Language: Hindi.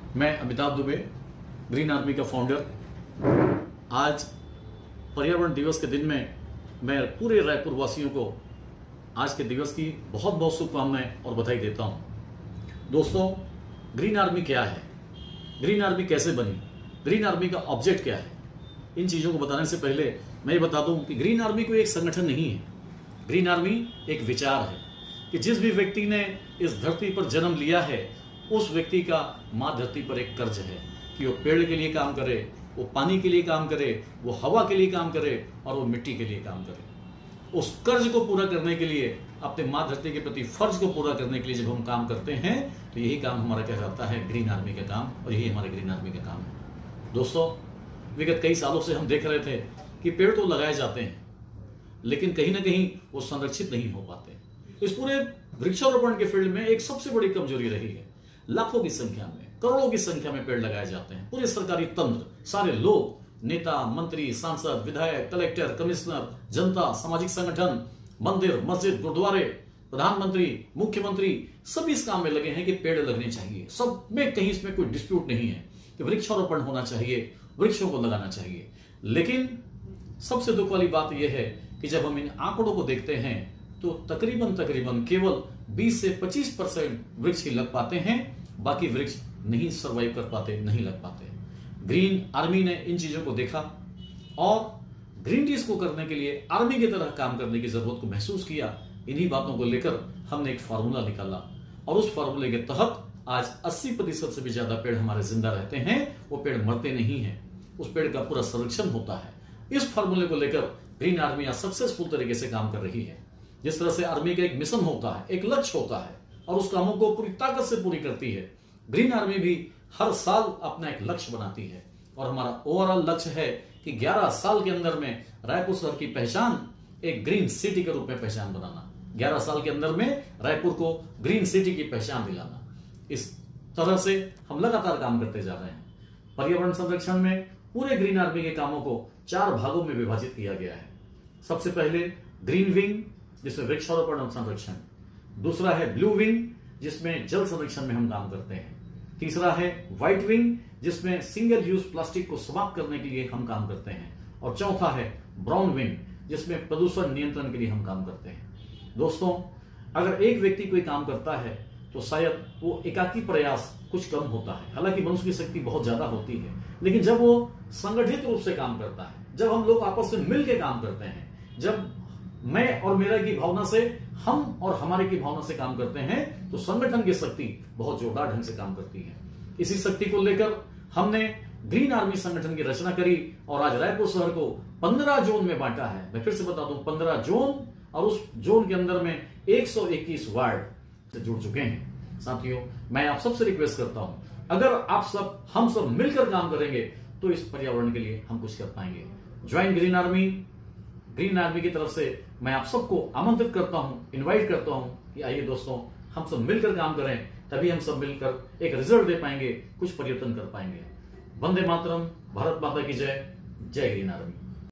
मैं अमिताभ दुबे, ग्रीन आर्मी का फाउंडर। आज पर्यावरण दिवस के दिन में मैं पूरे रायपुर वासियों को आज के दिवस की बहुत बहुत शुभकामनाएं और बधाई देता हूं। दोस्तों, ग्रीन आर्मी क्या है, ग्रीन आर्मी कैसे बनी, ग्रीन आर्मी का ऑब्जेक्ट क्या है, इन चीज़ों को बताने से पहले मैं ये बता दूं कि ग्रीन आर्मी कोई एक संगठन नहीं है। ग्रीन आर्मी एक विचार है कि जिस भी व्यक्ति ने इस धरती पर जन्म लिया है उस व्यक्ति का माँ धरती पर एक कर्ज है कि वो पेड़ के लिए काम करे, वो पानी के लिए काम करे, वो हवा के लिए काम करे और वो मिट्टी के लिए काम करे। उस कर्ज को पूरा करने के लिए, अपने माँ धरती के प्रति फर्ज को पूरा करने के लिए जब हम काम करते हैं तो यही काम हमारा क्या जाता है, ग्रीन आर्मी का काम, और यही हमारे ग्रीन आर्मी का काम है। दोस्तों, विगत कई सालों से हम देख रहे थे कि पेड़ तो लगाए जाते हैं लेकिन कहीं ना कहीं वो संरक्षित नहीं हो पाते। इस पूरे वृक्षारोपण के फील्ड में एक सबसे बड़ी कमजोरी रही है। लाखों की संख्या में, करोड़ों की संख्या में पेड़ लगाए जाते हैं। पूरे सरकारी तंत्र, सारे लोग, नेता, मंत्री, सांसद, विधायक, कलेक्टर, कमिश्नर, जनता, सामाजिक संगठन, मंदिर, मस्जिद, गुरुद्वारे, प्रधानमंत्री, मुख्यमंत्री सभी इस काम में लगे हैं कि पेड़ लगने चाहिए। सब में कहीं इसमें कोई डिस्प्यूट नहीं है कि वृक्षारोपण होना चाहिए, वृक्षों को लगाना चाहिए। लेकिन सबसे दुख वाली बात यह है कि जब हम इन आंकड़ों को देखते हैं तो तकरीबन केवल 20 से 25% वृक्ष ही लग पाते हैं, बाकी वृक्ष नहीं सर्वाइव कर पाते, नहीं लग पाते। ग्रीन आर्मी ने इन चीजों को देखा और ग्रीन डीज को करने के लिए आर्मी की तरह काम करने की जरूरत को महसूस किया। इन्हीं बातों को लेकर हमने एक फार्मूला निकाला और उस फार्मूले के तहत आज 80% से भी ज्यादा पेड़ हमारे जिंदा रहते हैं। वो पेड़ मरते नहीं हैं, उस पेड़ का पूरा संरक्षण होता है। इस फार्मूले को लेकर ग्रीन आर्मी आज सक्सेसफुल तरीके से काम कर रही है। जिस तरह से आर्मी का एक मिशन होता है, एक लक्ष्य होता है और उस कामों को पूरी ताकत से पूरी करती है, ग्रीन आर्मी भी हर साल अपना एक लक्ष्य बनाती है। और हमारा ओवरऑल लक्ष्य है कि 11 साल के अंदर में रायपुर शहर की पहचान एक ग्रीन सिटी के रूप में पहचान बनाना, 11 साल के अंदर में रायपुर को ग्रीन सिटी की पहचान दिलाना। इस तरह से हम लगातार काम करते जा रहे हैं। पर्यावरण संरक्षण में पूरे ग्रीन आर्मी के कामों को 4 भागों में विभाजित किया गया है। सबसे पहले ग्रीन विंग, जिसमें वृक्षारोपण और संरक्षण। दूसरा है ब्लू विंग, जिसमें जल संरक्षण में हम काम करते हैं। तीसरा है व्हाइट विंग, जिसमें सिंगल यूज प्लास्टिक को समाप्त करने के लिए हम काम करते हैं। और चौथा है ब्राउन विंग, जिसमें प्रदूषण नियंत्रण के लिए हम काम करते हैं। दोस्तों, अगर एक व्यक्ति कोई काम करता है तो शायद वो एकाकी प्रयास कुछ कम होता है। हालांकि मनुष्य की शक्ति बहुत ज्यादा होती है, लेकिन जब वो संगठित रूप से काम करता है, जब हम लोग आपस में मिलकर काम करते हैं, जब मैं और मेरा की भावना से, हम और हमारे की भावना से काम करते हैं, तो संगठन की शक्ति बहुत जोरदार ढंग से काम करती है। इसी शक्ति को लेकर हमने ग्रीन आर्मी संगठन की रचना करी और आज रायपुर शहर को 15 जोन में बांटा है। मैं फिर से बता दूं, 15 जोन, और उस जोन के अंदर में 121 वार्ड से जुड़ चुके हैं। साथियों, मैं आप सबसे रिक्वेस्ट करता हूं, अगर आप सब, हम सब मिलकर काम करेंगे तो इस पर्यावरण के लिए हम कुछ कर पाएंगे। Join Green Army. Green Army की तरफ से मैं आप सबको आमंत्रित करता हूं, इनवाइट करता हूं कि आइए दोस्तों, हम सब मिलकर काम करें, तभी हम सब मिलकर एक रिजल्ट दे पाएंगे, कुछ परिवर्तन कर पाएंगे। वंदे मातरम, भारत माता की जय, जय ग्रीन आर्मी।